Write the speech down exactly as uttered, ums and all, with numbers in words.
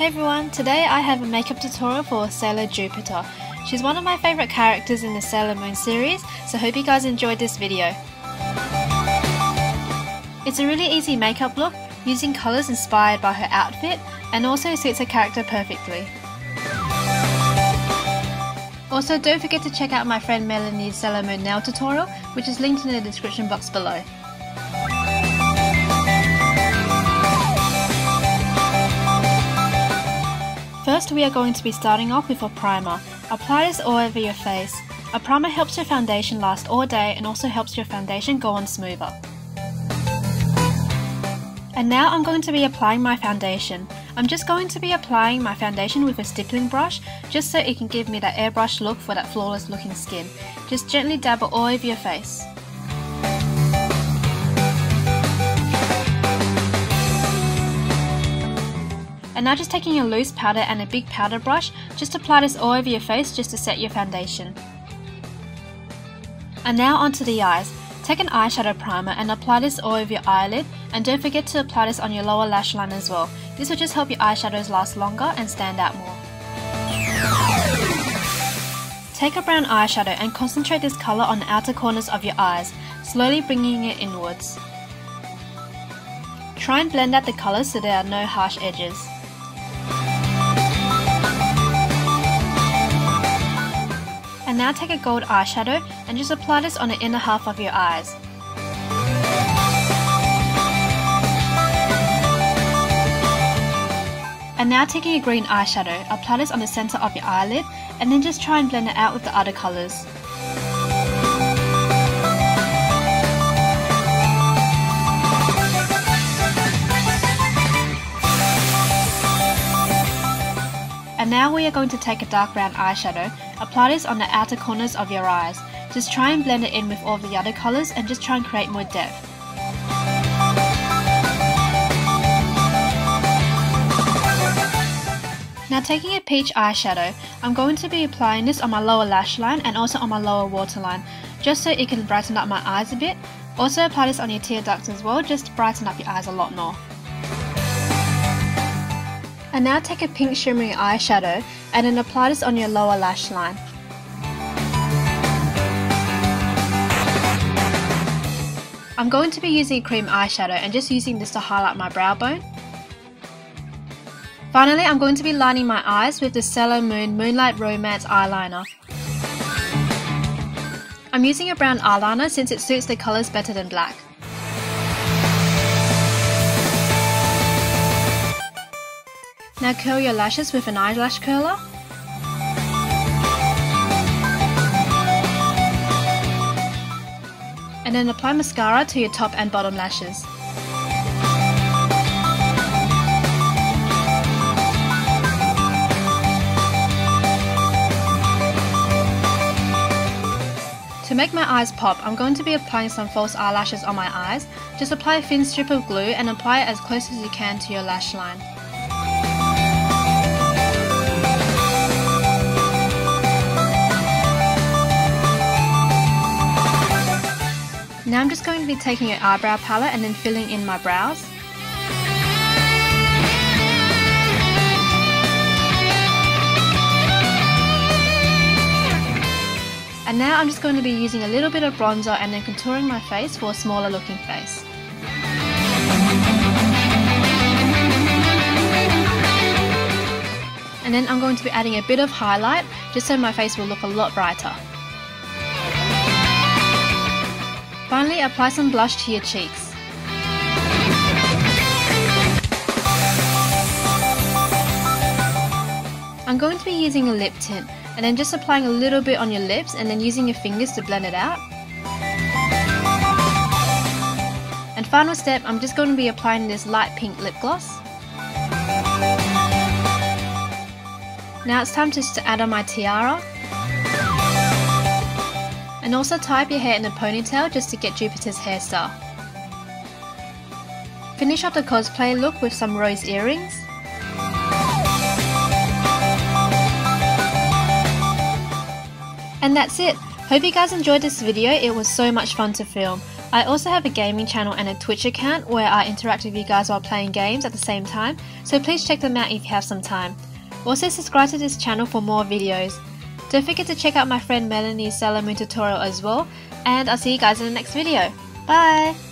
Hey everyone, today I have a makeup tutorial for Sailor Jupiter. She's one of my favourite characters in the Sailor Moon series, so hope you guys enjoyed this video. It's a really easy makeup look, using colours inspired by her outfit, and also suits her character perfectly. Also, don't forget to check out my friend Melanie's Sailor Moon nail tutorial, which is linked in the description box below. First, we are going to be starting off with a primer. Apply this all over your face. A primer helps your foundation last all day and also helps your foundation go on smoother. And now I'm going to be applying my foundation. I'm just going to be applying my foundation with a stippling brush, just so it can give me that airbrush look for that flawless looking skin. Just gently dab it all over your face. And now just taking a loose powder and a big powder brush, just apply this all over your face just to set your foundation. And now onto the eyes. Take an eyeshadow primer and apply this all over your eyelid, and don't forget to apply this on your lower lash line as well. This will just help your eyeshadows last longer and stand out more. Take a brown eyeshadow and concentrate this colour on the outer corners of your eyes, slowly bringing it inwards. Try and blend out the colours so there are no harsh edges. And now take a gold eyeshadow and just apply this on the inner half of your eyes. And now taking a green eyeshadow, apply this on the centre of your eyelid and then just try and blend it out with the other colours. And now we are going to take a dark brown eyeshadow, apply this on the outer corners of your eyes. Just try and blend it in with all the other colours and just try and create more depth. Now taking a peach eyeshadow, I'm going to be applying this on my lower lash line and also on my lower waterline, just so it can brighten up my eyes a bit. Also apply this on your tear ducts as well, just to brighten up your eyes a lot more. And now take a pink shimmery eyeshadow and then apply this on your lower lash line. I'm going to be using a cream eyeshadow and just using this to highlight my brow bone. Finally, I'm going to be lining my eyes with the Sailor Moon Moonlight Romance eyeliner. I'm using a brown eyeliner since it suits the colours better than black. Now curl your lashes with an eyelash curler. And then apply mascara to your top and bottom lashes. To make my eyes pop, I'm going to be applying some false eyelashes on my eyes. Just apply a thin strip of glue and apply it as close as you can to your lash line. Now I'm just going to be taking an eyebrow palette and then filling in my brows. And now I'm just going to be using a little bit of bronzer and then contouring my face for a smaller looking face. And then I'm going to be adding a bit of highlight just so my face will look a lot brighter. Finally, apply some blush to your cheeks. I'm going to be using a lip tint and then just applying a little bit on your lips and then using your fingers to blend it out. And final step, I'm just going to be applying this light pink lip gloss. Now it's time just to add on my tiara. And also tie up your hair in a ponytail just to get Jupiter's hairstyle. Finish off the cosplay look with some rose earrings. And that's it. Hope you guys enjoyed this video, it was so much fun to film. I also have a gaming channel and a Twitch account where I interact with you guys while playing games at the same time, so please check them out if you have some time. Also subscribe to this channel for more videos. Don't forget to check out my friend Melanie's Sailor Moon tutorial as well, and I'll see you guys in the next video. Bye!